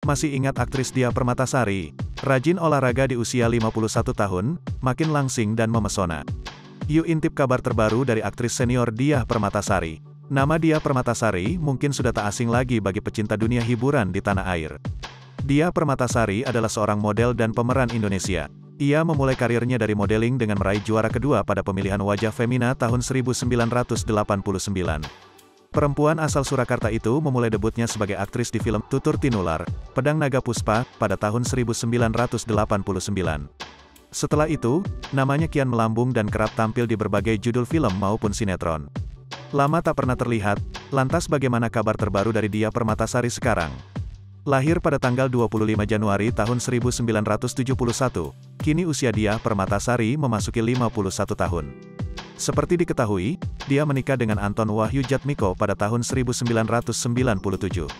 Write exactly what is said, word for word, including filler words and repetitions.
Masih ingat aktris Diah Permatasari? Rajin olahraga di usia lima puluh satu tahun, makin langsing dan memesona. Yuk intip kabar terbaru dari aktris senior Diah Permatasari. Nama Diah Permatasari mungkin sudah tak asing lagi bagi pecinta dunia hiburan di tanah air. Diah Permatasari adalah seorang model dan pemeran Indonesia. Ia memulai karirnya dari modeling dengan meraih juara kedua pada pemilihan wajah Femina tahun seribu sembilan ratus delapan puluh sembilan. Perempuan asal Surakarta itu memulai debutnya sebagai aktris di film Tutur Tinular, Pedang Naga Puspa, pada tahun seribu sembilan ratus delapan puluh sembilan. Setelah itu, namanya kian melambung dan kerap tampil di berbagai judul film maupun sinetron. Lama tak pernah terlihat, lantas bagaimana kabar terbaru dari Diah Permatasari sekarang? Lahir pada tanggal dua puluh lima Januari tahun seribu sembilan ratus tujuh puluh satu, kini usia Diah Permatasari memasuki lima puluh satu tahun. Seperti diketahui, dia menikah dengan Anton Wahyu Jatmiko pada tahun seribu sembilan ratus sembilan puluh tujuh.